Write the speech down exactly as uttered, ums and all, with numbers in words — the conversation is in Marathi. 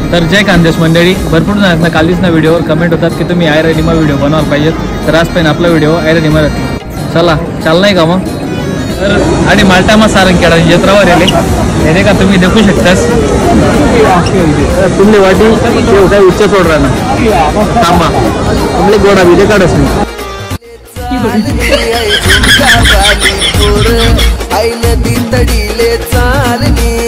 तर जय खानदेश मंडळी, भरपूर जणांना कालीच ना व्हिडिओवर कमेंट होतात की तुम्ही आयरनिमा व्हिडिओ बनवायला पाहिजेत. तर आज पण आपला व्हिडिओ आयरनिमा राहते. चला चाल नाही का मग. तर आणि मालटामा सारंगखेडा जत्रावर आले हे का तुम्ही देखू शकतास. तुमले वाटी काही उच्च सोड राहणार थांबा तुमले गोडा बिजे काढच नाही. आई नदी तडीले चालली